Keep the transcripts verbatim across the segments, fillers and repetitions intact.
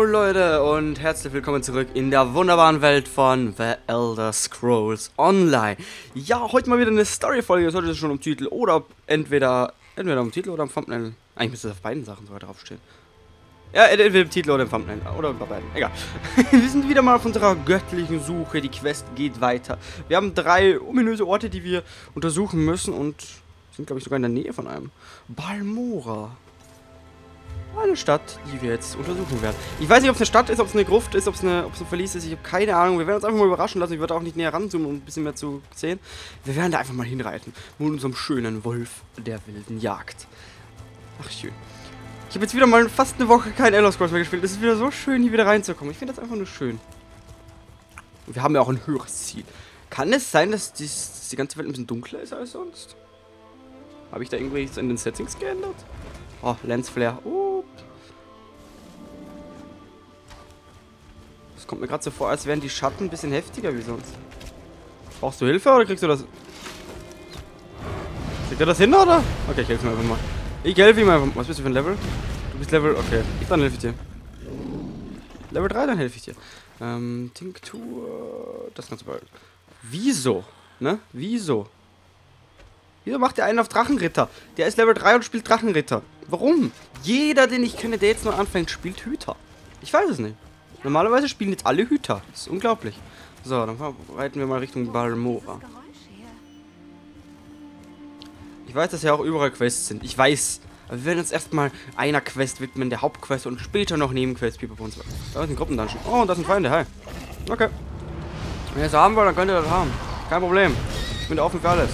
Leute und herzlich willkommen zurück in der wunderbaren Welt von The Elder Scrolls Online. Ja, heute mal wieder eine Story-Folge, das sollte schon im Titel oder entweder entweder im Titel oder im Thumbnail. Eigentlich müsste es auf beiden Sachen sogar draufstehen. Ja, entweder im Titel oder im Thumbnail oder bei beiden, egal. Wir sind wieder mal auf unserer göttlichen Suche, die Quest geht weiter. Wir haben drei ominöse Orte, die wir untersuchen müssen und sind, glaube ich, sogar in der Nähe von einem. Balmora. Eine Stadt, die wir jetzt untersuchen werden. Ich weiß nicht, ob es eine Stadt ist, ob es eine Gruft ist, ob es eine, ob es ein Verlies ist. Ich habe keine Ahnung. Wir werden uns einfach mal überraschen lassen. Ich werde auch nicht näher ranzoomen, um ein bisschen mehr zu sehen. Wir werden da einfach mal hinreiten. Mit unserem schönen Wolf der wilden Jagd. Ach, schön. Ich habe jetzt wieder mal fast eine Woche kein Elder Scrolls mehr gespielt. Es ist wieder so schön, hier wieder reinzukommen. Ich finde das einfach nur schön. Und wir haben ja auch ein höheres Ziel. Kann es sein, dass, dies, dass die ganze Welt ein bisschen dunkler ist als sonst? Habe ich da irgendwas in den Settings geändert? Oh, Lensflare. Oh. Das kommt mir gerade so vor, als wären die Schatten ein bisschen heftiger wie sonst. Brauchst du Hilfe oder kriegst du das? Kriegt er das hin, oder? Okay, ich helfe ihm einfach mal. Ich helfe ihm einfach. Was bist du für ein Level? Du bist Level... Okay, dann helfe ich dir. Level drei, dann helfe ich dir. Ähm, Tinktur... Das kannst du bald. Wieso? Ne? Wieso? Wieso macht der einen auf Drachenritter? Der ist Level drei und spielt Drachenritter. Warum? Jeder, den ich kenne, der jetzt nur anfängt, spielt Hüter. Ich weiß es nicht. Normalerweise spielen jetzt alle Hüter. Das ist unglaublich. So, dann reiten wir mal Richtung Balmora. Ich weiß, dass ja auch überall Quests sind. Ich weiß. Aber wir werden uns erstmal einer Quest widmen, der Hauptquest und später noch Nebenquests. Pipapo und so. Da ist ein Gruppendungeon. Oh, und da sind Feinde. Hi. Okay. Wenn ihr es haben wollt, dann könnt ihr das haben. Kein Problem. Ich bin offen für alles.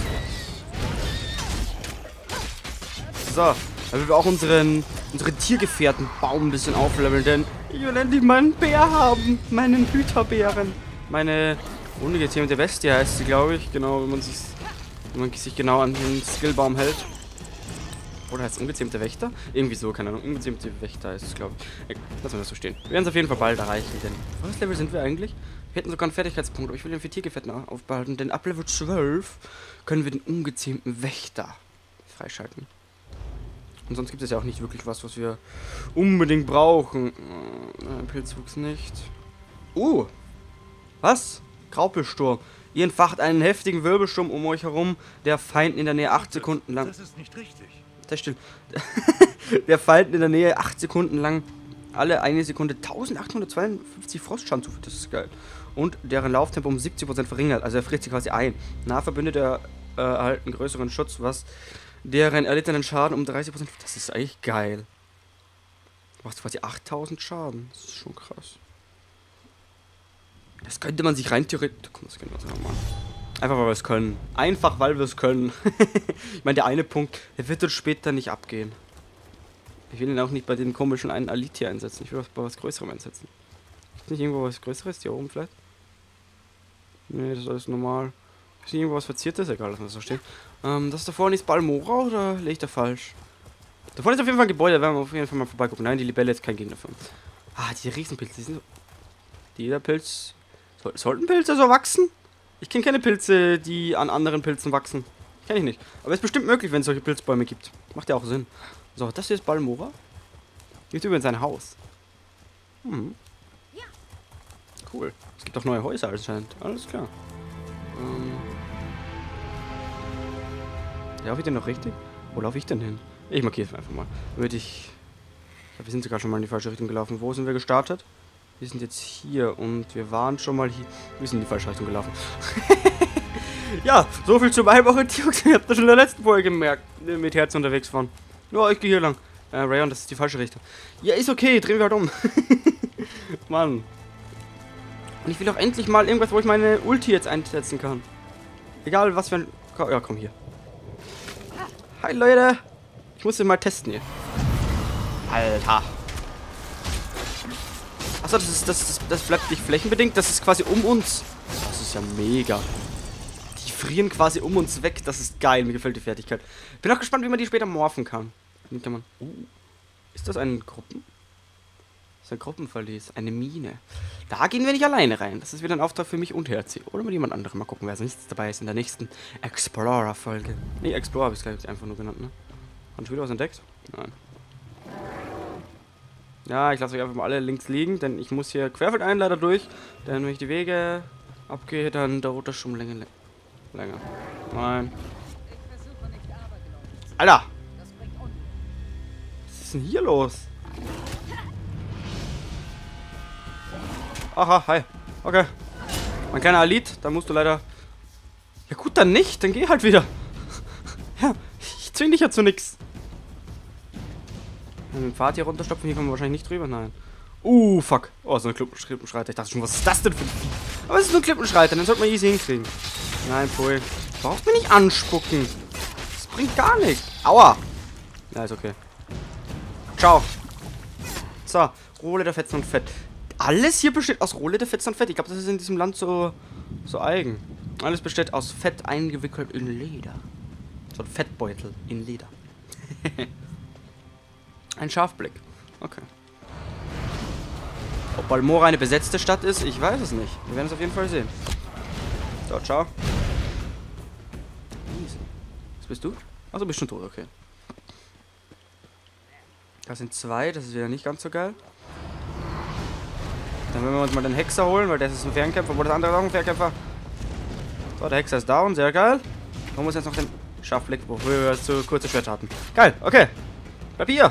So, damit wir auch unseren, unseren Tiergefährtenbaum ein bisschen aufleveln, denn ich will endlich meinen Bär haben, meinen Hüterbären. Meine ungezähmte Bestie heißt sie, glaube ich, genau, wenn man, sich, wenn man sich genau an den Skillbaum hält. Oder heißt es ungezähmte Wächter? Irgendwie so, keine Ahnung, ungezähmte Wächter heißt es, glaube ich. Lassen wir das so stehen. Wir werden es auf jeden Fall bald erreichen, denn was Level sind wir eigentlich? Wir hätten sogar einen Fertigkeitspunkt, aber ich will den für Tiergefährten aufbehalten, denn ab Level zwölf können wir den ungezähmten Wächter freischalten. Und sonst gibt es ja auch nicht wirklich was, was wir unbedingt brauchen. Äh, Pilzwuchs nicht. Uh! Was? Graupelsturm. Ihr entfacht einen heftigen Wirbelsturm um euch herum. Der Feind in der Nähe acht Sekunden lang. Das ist nicht richtig. Das stimmt. Der Feind in der Nähe acht Sekunden lang. Alle eine Sekunde eintausendachthundertzweiundfünfzig Frostschaden zufügt. Das ist geil. Und deren Lauftempo um siebzig Prozent verringert. Also er frisst sie quasi ein. Nahverbündete äh, erhalten größeren Schutz, was deren erlittenen Schaden um dreißig Prozent. Das ist eigentlich geil. Du machst quasi achttausend Schaden. Das ist schon krass. Das könnte man sich rein theoretisch... Komm, das können wir uns einfach machen. Einfach weil wir es können. Einfach weil wir es können. Ich meine, der eine Punkt, der wird uns später nicht abgehen. Ich will ihn auch nicht bei den komischen einen Alit hier einsetzen. Ich will was bei was Größerem einsetzen. Ist nicht irgendwo was Größeres hier oben vielleicht? Nee, das ist alles normal. Ist nicht irgendwo was Verziertes? Egal, lassen wir das so stehen. Ähm, das da vorne ist Balmora oder lege ich da falsch? Da vorne ist auf jeden Fall ein Gebäude, da werden wir auf jeden Fall mal vorbeigucken. Nein, die Libelle ist kein Gegner für uns. Ah, die Riesenpilze, die sind so... Jeder Pilz... Soll, sollten Pilze so wachsen? Ich kenne keine Pilze, die an anderen Pilzen wachsen. Kenne ich nicht. Aber es ist bestimmt möglich, wenn es solche Pilzbäume gibt. Macht ja auch Sinn. So, das hier ist Balmora. Hier ist übrigens ein Haus. Hm. Cool. Es gibt auch neue Häuser anscheinend. Alles klar. Ähm... Laufe ich denn noch richtig? Wo laufe ich denn hin? Ich markiere es einfach mal. Damit ich... Ich glaube, wir sind sogar schon mal in die falsche Richtung gelaufen. Wo sind wir gestartet? Wir sind jetzt hier und wir waren schon mal hier. Wir sind in die falsche Richtung gelaufen. Ja, so viel zur Orientierung. Ihr habt das schon in der letzten Folge gemerkt, mit Herzen unterwegs waren. Ja, ich gehe hier lang. Äh, Rayon, das ist die falsche Richtung. Ja, ist okay. Drehen wir halt um. Mann. Und ich will auch endlich mal irgendwas, wo ich meine Ulti jetzt einsetzen kann. Egal, was für ein... Ja, komm hier. Hi Leute! Ich muss den mal testen hier. Alter! Achso, das ist das, das, das bleibt nicht flächenbedingt, das ist quasi um uns. Das ist ja mega. Die frieren quasi um uns weg, das ist geil, mir gefällt die Fertigkeit. Bin auch gespannt, wie man die später morphen kann. Wie kann man. Uh, ist das ein Gruppen? Das ist ein Gruppenverlies, eine Mine. Da gehen wir nicht alleine rein. Das ist wieder ein Auftrag für mich und H C. Oder mit jemand anderem. Mal gucken, wer als nächstes dabei ist in der nächsten Explorer-Folge. Nee, Explorer habe ich es gleich einfach nur genannt, ne? Haben schon wieder was entdeckt? Nein. Ja, ich lasse euch einfach mal alle links liegen, denn ich muss hier querfeldein leider durch. Denn wenn ich die Wege abgehe, dann dauert das schon länger. länger. Nein. Alter! Was ist denn hier los? Aha, hi. Okay. Mein kleiner Alit, da musst du leider... Ja gut, dann nicht. Dann geh halt wieder. Ja, ich zwing dich ja zu nix. Den Pfad hier runterstopfen, hier kommen wir wahrscheinlich nicht drüber. Nein. Uh, fuck. Oh, so ein Klippenschreiter. Ich dachte schon, was ist das denn für ein Vieh? Aber es ist nur ein Klippenschreiter, den sollte man easy hinkriegen. Nein, Pui. Du brauchst mir nicht anspucken. Das bringt gar nichts. Aua. Ja, ist okay. Ciao. So, Rohleder, Fetzen und Fett. Alles hier besteht aus Rohleder, Fetzen und Fett. Ich glaube, das ist in diesem Land so, so eigen. Alles besteht aus Fett eingewickelt in Leder. So ein Fettbeutel in Leder. Ein Scharfblick. Okay. Ob Balmora eine besetzte Stadt ist, ich weiß es nicht. Wir werden es auf jeden Fall sehen. So, ciao. Easy. Was bist du? Achso, bist schon tot, okay. Das sind zwei, das ist wieder nicht ganz so geil. Dann werden wir uns mal den Hexer holen, weil das ist ein Fernkämpfer, wo das andere ist auch ein Fernkämpfer. So, der Hexer ist down, sehr geil. Man muss jetzt noch den Scharfblick, wofür wir zu kurze Schwerter hatten. Geil, okay. Bleib hier.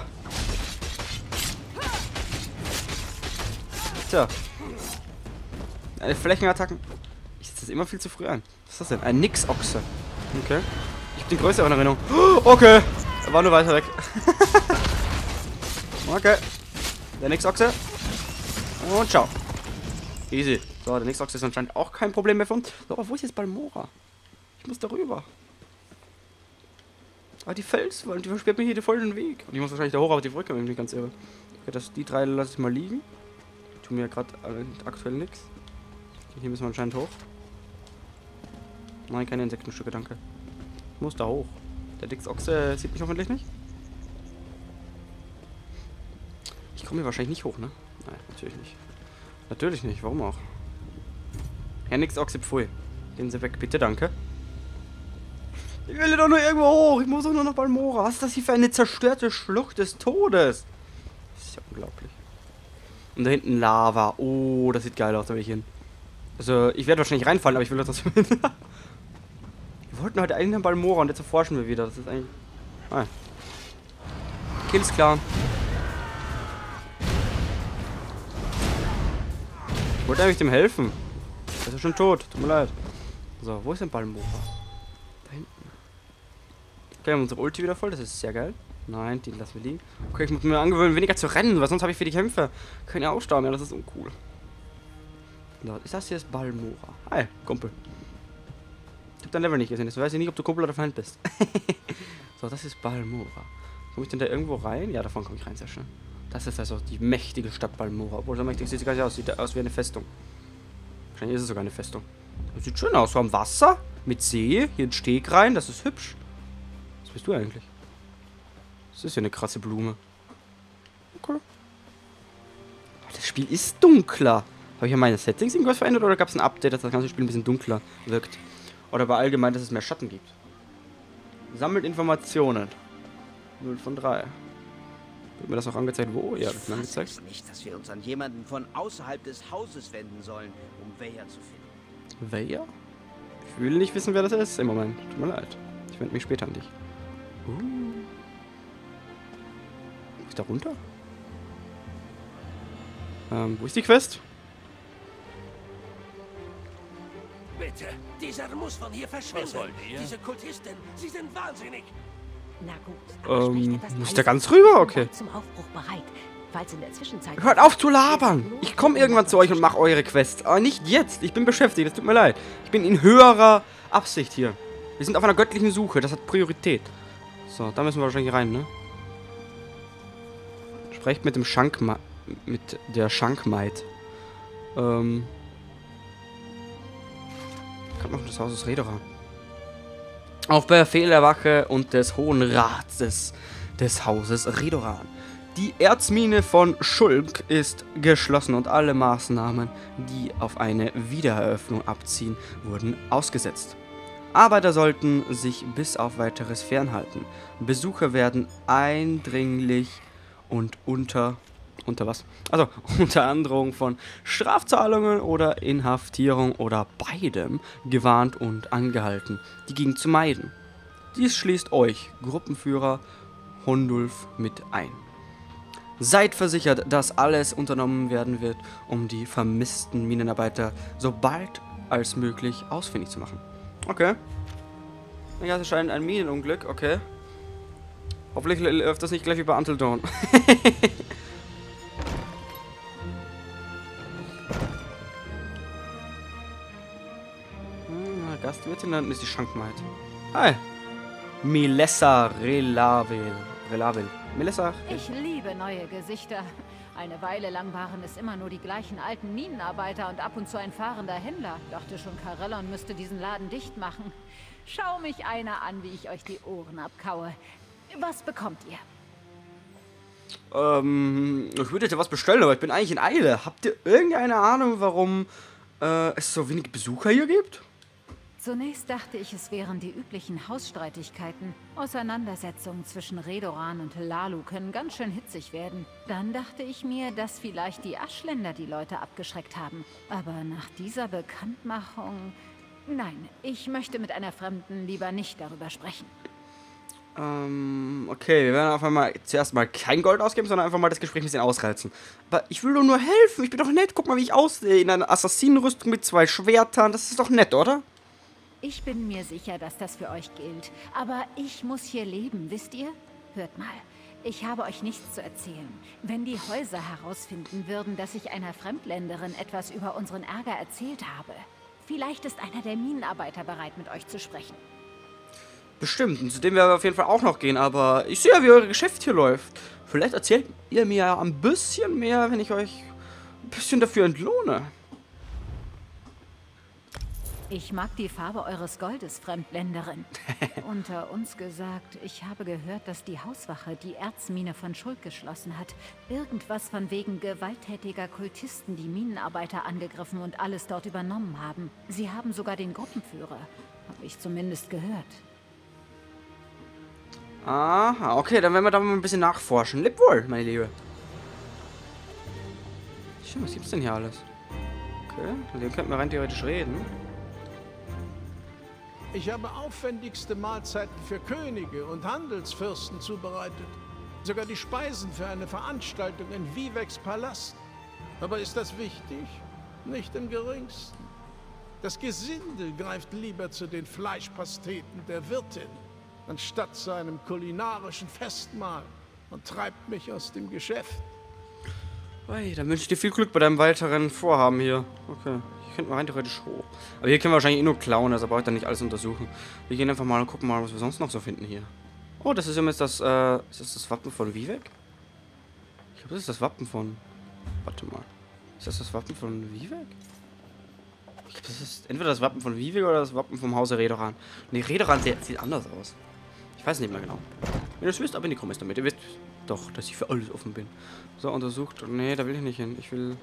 Tja. Eine Flächenattacken. Ich setze das immer viel zu früh ein. Was ist das denn? Ein Nix-Ochse. Okay. Ich hab die Größe auch in Erinnerung. Okay. Er war nur weiter weg. Okay. Der Nix-Ochse. Und ciao. Easy. So, der Nix-Ochse ist anscheinend auch kein Problem mehr für uns. So, aber wo ist jetzt Balmora? Ich muss darüber. Ah, die Fels, die versperrt mir hier voll den Weg. Und ich muss wahrscheinlich da hoch auf die Brücke, wenn ich mich ganz irre. Okay, das, die drei lasse ich mal liegen. Die tun mir ja gerade aktuell nichts. Hier müssen wir anscheinend hoch. Nein, keine Insektenstücke, danke. Ich muss da hoch. Der Dix-Ochse sieht mich hoffentlich nicht. Ich komme hier wahrscheinlich nicht hoch, ne? Nein, natürlich nicht. Natürlich nicht, warum auch? Herr Nix-Ochse, pfui. Gehen Sie weg, bitte, danke. Ich will doch nur irgendwo hoch. Ich muss doch nur nach Balmora. Was ist das hier für eine zerstörte Schlucht des Todes? Das ist ja unglaublich. Und da hinten Lava. Oh, das sieht geil aus, da will ich hin. Also, ich werde wahrscheinlich reinfallen, aber ich will das trotzdem hin. Wir wollten heute eigentlich nach Balmora und jetzt erforschen wir wieder. Das ist eigentlich... Ah. Kill ist klar. Ich wollte eigentlich dem helfen. Er ist ja schon tot. Tut mir leid. So, wo ist denn Balmora? Da hinten. Okay, wir haben unsere Ulti wieder voll. Das ist sehr geil. Nein, die lassen wir liegen. Okay, ich muss mir angewöhnen, weniger zu rennen, weil sonst habe ich für die Kämpfe keine Ausdauer mehr. Das ist uncool. So, ist das hier das Balmora? Hi, Kumpel. Ich habe dein Level nicht gesehen. Jetzt weiß ich nicht, ob du Kumpel oder Feind bist. So, das ist Balmora. Komme ich denn da irgendwo rein? Ja, davon komme ich rein, sehr schön. Das ist also die mächtige Stadt Balmora. Obwohl, so mächtig sieht sie gar nicht aus. Sieht aus wie eine Festung. Wahrscheinlich ist es sogar eine Festung. Das sieht schön aus. So am Wasser, mit See, hier ein Steg rein. Das ist hübsch. Was bist du eigentlich? Das ist ja eine krasse Blume. Okay. Das Spiel ist dunkler. Habe ich ja meine Settings irgendwas verändert oder gab es ein Update, dass das ganze Spiel ein bisschen dunkler wirkt? Oder war allgemein, dass es mehr Schatten gibt? Sammelt Informationen. null von drei. Wird mir das noch angezeigt? Wo? Ja, wird mir angezeigt. Ich weiß nicht, dass wir uns an jemanden von außerhalb des Hauses wenden sollen, um Weyer zu finden. Weyer? Ich will nicht wissen, wer das ist im Moment. Tut mir leid. Ich wende mich später an dich. Uh. Ist da runter? Ähm, wo ist die Quest? Bitte, dieser muss von hier verschwinden. Was wollt ihr? Diese Kultisten, sie sind wahnsinnig. Na gut. Ähm, ist der ganz rüber? Okay. Zum Aufbruch bereit. Falls in der Zwischenzeit... Hört auf zu labern! Ich komme irgendwann zu euch und mache eure Quest. Aber nicht jetzt. Ich bin beschäftigt. Es tut mir leid. Ich bin in höherer Absicht hier. Wir sind auf einer göttlichen Suche. Das hat Priorität. So, da müssen wir wahrscheinlich rein, ne? Sprecht mit dem Schankma... mit der Schankmaid. Ähm... Kommt noch das Haus des Redoran. Auf Befehl der Wache und des Hohen Rates des Hauses Redoran. Die Erzmine von Schulk ist geschlossen und alle Maßnahmen, die auf eine Wiedereröffnung abziehen, wurden ausgesetzt. Arbeiter sollten sich bis auf weiteres fernhalten. Besucher werden eindringlich und unter Unter was? Also unter Androhung von Strafzahlungen oder Inhaftierung oder beidem gewarnt und angehalten, die Gegend zu meiden. Dies schließt euch, Gruppenführer Hondulf, mit ein. Seid versichert, dass alles unternommen werden wird, um die vermissten Minenarbeiter so bald als möglich ausfindig zu machen. Okay. Ja, es scheint ein Minenunglück, okay. Hoffentlich läuft das nicht gleich wie bei Until Dawn. hm, Gastwirtin, dann ist die Schankmaid. Hi. Melissa Relavil. Relavil. Melissa. Ich liebe neue Gesichter. Eine Weile lang waren es immer nur die gleichen alten Minenarbeiter und ab und zu ein fahrender Händler. Dachte schon, Carellon müsste diesen Laden dicht machen. Schau mich einer an, wie ich euch die Ohren abkaue. Was bekommt ihr? Ähm, ich würde jetzt was bestellen, aber ich bin eigentlich in Eile. Habt ihr irgendeine Ahnung, warum äh, es so wenig Besucher hier gibt? Zunächst dachte ich, es wären die üblichen Hausstreitigkeiten. Auseinandersetzungen zwischen Redoran und Hlaalu können ganz schön hitzig werden. Dann dachte ich mir, dass vielleicht die Aschländer die Leute abgeschreckt haben. Aber nach dieser Bekanntmachung... Nein, ich möchte mit einer Fremden lieber nicht darüber sprechen. Ähm, okay, wir werden auf einmal zuerst mal kein Gold ausgeben, sondern einfach mal das Gespräch ein bisschen ausreizen. Aber ich will doch nur helfen, ich bin doch nett. Guck mal, wie ich aussehe. In einer Assassinenrüstung mit zwei Schwertern. Das ist doch nett, oder? Ich bin mir sicher, dass das für euch gilt. Aber ich muss hier leben, wisst ihr? Hört mal, ich habe euch nichts zu erzählen. Wenn die Häuser herausfinden würden, dass ich einer Fremdländerin etwas über unseren Ärger erzählt habe, vielleicht ist einer der Minenarbeiter bereit, mit euch zu sprechen. Bestimmt, und zu dem werden wir auf jeden Fall auch noch gehen, aber ich sehe ja, wie euer Geschäft hier läuft. Vielleicht erzählt ihr mir ja ein bisschen mehr, wenn ich euch ein bisschen dafür entlohne. Ich mag die Farbe eures Goldes, Fremdländerin. Unter uns gesagt, ich habe gehört, dass die Hauswache die Erzmine von Schuld geschlossen hat. Irgendwas von wegen gewalttätiger Kultisten, die Minenarbeiter angegriffen und alles dort übernommen haben. Sie haben sogar den Gruppenführer. Habe ich zumindest gehört. Aha, okay, dann werden wir da mal ein bisschen nachforschen. Leb wohl, meine Liebe. Schau, was gibt's denn hier alles? Okay, mit dem könnten wir rein theoretisch reden. Ich habe aufwendigste Mahlzeiten für Könige und Handelsfürsten zubereitet. Sogar die Speisen für eine Veranstaltung in Vivex Palast. Aber ist das wichtig? Nicht im geringsten. Das Gesindel greift lieber zu den Fleischpasteten der Wirtin, anstatt zu einem kulinarischen Festmahl und treibt mich aus dem Geschäft. Ui, dann wünsche ich dir viel Glück bei deinem weiteren Vorhaben hier. Okay, hier könnten wir rein theoretisch hoch. Aber hier können wir wahrscheinlich eh nur klauen, also brauche ich dann nicht alles untersuchen. Wir gehen einfach mal und gucken mal, was wir sonst noch so finden hier. Oh, das ist jetzt das, äh, ist das das Wappen von Vivec? Ich glaube, das ist das Wappen von... Warte mal. Ist das das Wappen von Vivec? Ich glaube, das ist entweder das Wappen von Vivec oder das Wappen vom Hause Redoran. Ne, Redoran sieht, sieht anders aus. Ich weiß nicht mehr genau. Wenn ihr es wisst, aber in die Kommentare damit. Ihr wisst doch, dass ich für alles offen bin. So, untersucht. Nee, da will ich nicht hin. Ich will...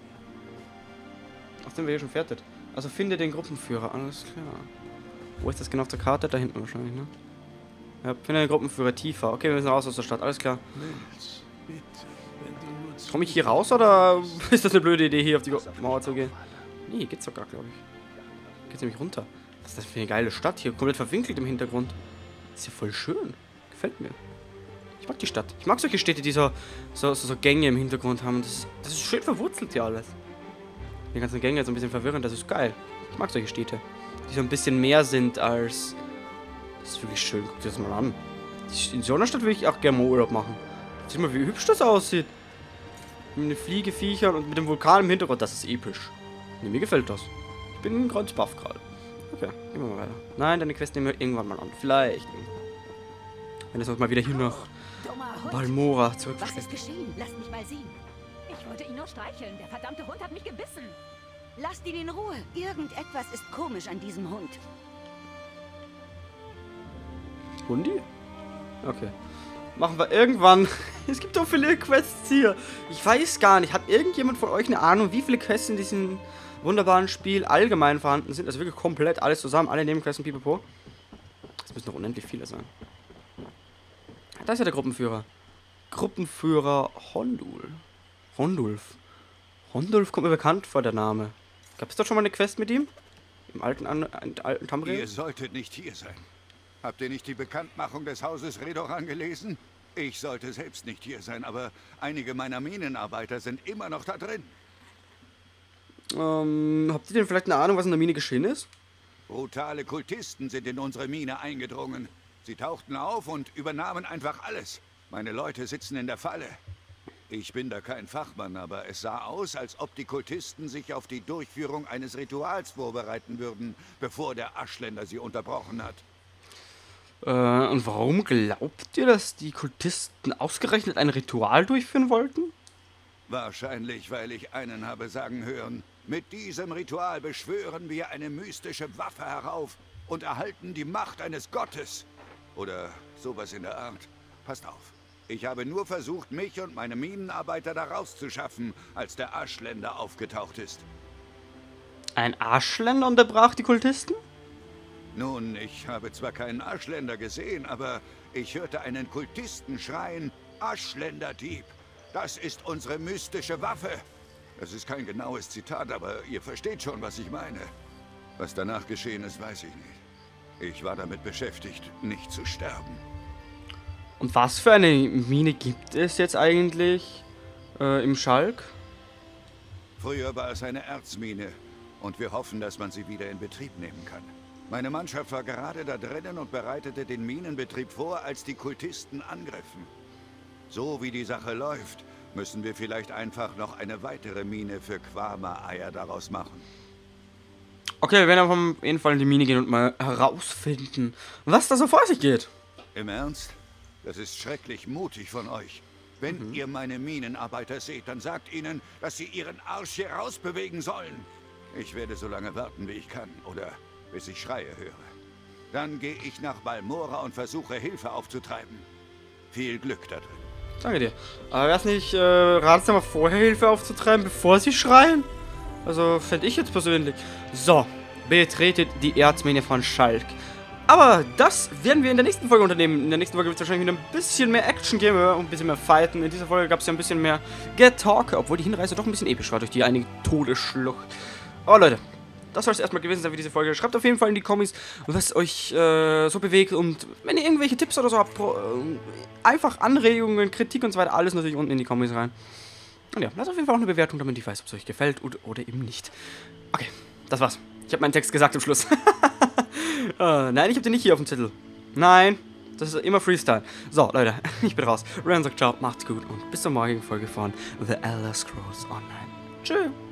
Ach, sind wir hier schon fertig. Also finde den Gruppenführer. Alles klar. Wo ist das genau auf der Karte? Da hinten wahrscheinlich, ne? Ja, finde den Gruppenführer tiefer. Okay, wir müssen raus aus der Stadt. Alles klar. Nils, bitte, wenn du nur Komme ich hier raus oder ist das eine blöde Idee, hier auf die Mauer zu gehen? Nee, geht's sogar, glaube ich. Geht's nämlich runter. Was ist das für eine geile Stadt hier? Komplett verwinkelt im Hintergrund. Ist ja voll schön. Gefällt mir. Ich mag die Stadt. Ich mag solche Städte, die so, so, so, so Gänge im Hintergrund haben. Das, das ist schön verwurzelt hier alles. Die ganzen Gänge sind ein bisschen verwirrend. Das ist geil. Ich mag solche Städte. Die so ein bisschen mehr sind als... Das ist wirklich schön. Guck dir das mal an. In so einer Stadt würde ich auch gerne mal Urlaub machen. Sieh mal, wie hübsch das aussieht. Mit den Fliegeviechern und mit dem Vulkan im Hintergrund. Das ist episch. Nee, mir gefällt das. Ich bin ganz baff gerade. Okay, gehen wir mal weiter. Nein, deine Quest nehmen wir irgendwann mal an. Vielleicht. Wenn es uns mal wieder hier nach Balmora zurück. Was ist geschehen? Lasst mich mal sehen. Ich wollte ihn nur streicheln. Der verdammte Hund hat mich gebissen. Lasst ihn in Ruhe. Irgendetwas ist komisch an diesem Hund. Hundi? Okay. Machen wir irgendwann. Es gibt so viele Quests hier. Ich weiß gar nicht. Hat irgendjemand von euch eine Ahnung, wie viele Quests in diesem wunderbaren Spiel allgemein vorhanden sind? Also wirklich komplett alles zusammen. Alle Nebenquests und pipapo. Das müssen noch unendlich viele sein. Da ist ja der Gruppenführer. Gruppenführer Hondul. Rondulf. Rondulf kommt mir bekannt vor, der Name. Gab es doch schon mal eine Quest mit ihm? Im alten, An alten Tamriel? Ihr solltet nicht hier sein. Habt ihr nicht die Bekanntmachung des Hauses Redoran gelesen? Ich sollte selbst nicht hier sein, aber einige meiner Minenarbeiter sind immer noch da drin. Ähm, habt ihr denn vielleicht eine Ahnung, was in der Mine geschehen ist? Brutale Kultisten sind in unsere Mine eingedrungen. Sie tauchten auf und übernahmen einfach alles. Meine Leute sitzen in der Falle. Ich bin da kein Fachmann, aber es sah aus, als ob die Kultisten sich auf die Durchführung eines Rituals vorbereiten würden, bevor der Aschländer sie unterbrochen hat. Äh, und warum glaubt ihr, dass die Kultisten ausgerechnet ein Ritual durchführen wollten? Wahrscheinlich, weil ich einen habe sagen hören, mit diesem Ritual beschwören wir eine mystische Waffe herauf und erhalten die Macht eines Gottes. Oder sowas in der Art. Passt auf. Ich habe nur versucht, mich und meine Minenarbeiter da rauszuschaffen, als der Aschländer aufgetaucht ist. Ein Aschländer unterbrach die Kultisten? Nun, ich habe zwar keinen Aschländer gesehen, aber ich hörte einen Kultisten schreien, Aschländerdieb, das ist unsere mystische Waffe. Das ist kein genaues Zitat, aber ihr versteht schon, was ich meine. Was danach geschehen ist, weiß ich nicht. Ich war damit beschäftigt, nicht zu sterben. Und was für eine Mine gibt es jetzt eigentlich äh, im Schalk? Früher war es eine Erzmine und wir hoffen, dass man sie wieder in Betrieb nehmen kann. Meine Mannschaft war gerade da drinnen und bereitete den Minenbetrieb vor, als die Kultisten angriffen. So wie die Sache läuft, müssen wir vielleicht einfach noch eine weitere Mine für Quama-Eier daraus machen. Okay, wir werden auf jeden Fall in die Mine gehen und mal herausfinden, was da so vor sich geht. Im Ernst? Das ist schrecklich mutig von euch. Wenn mhm. ihr meine Minenarbeiter seht, dann sagt ihnen, dass sie ihren Arsch hier rausbewegen sollen. Ich werde so lange warten, wie ich kann, oder bis ich Schreie höre. Dann gehe ich nach Balmora und versuche, Hilfe aufzutreiben. Viel Glück da drin. Danke dir. Aber wäre es nicht äh, ratsamer, vorher Hilfe aufzutreiben, bevor sie schreien? Also, fände ich jetzt persönlich. So, betretet die Erzmine von Schalk. Aber das werden wir in der nächsten Folge unternehmen. In der nächsten Folge wird es wahrscheinlich wieder ein bisschen mehr Action geben und ein bisschen mehr Fighten. In dieser Folge gab es ja ein bisschen mehr Get-Talk, obwohl die Hinreise doch ein bisschen episch war durch die einige Todesschlucht. Aber Leute, das soll es erstmal gewesen sein für diese Folge. Schreibt auf jeden Fall in die Kommis, was euch äh, so bewegt. Und wenn ihr irgendwelche Tipps oder so habt, äh, einfach Anregungen, Kritik und so weiter, alles natürlich unten in die Kommis rein. Und ja, lasst auf jeden Fall auch eine Bewertung, damit ich weiß, ob es euch gefällt oder, oder eben nicht. Okay, das war's. Ich habe meinen Text gesagt im Schluss. uh, nein, ich habe den nicht hier auf dem Zettel. Nein, das ist immer Freestyle. So, Leute, ich bin raus. Ren sagt ciao, macht's gut und bis zur morgigen Folge von The Elder Scrolls Online. Tschüss.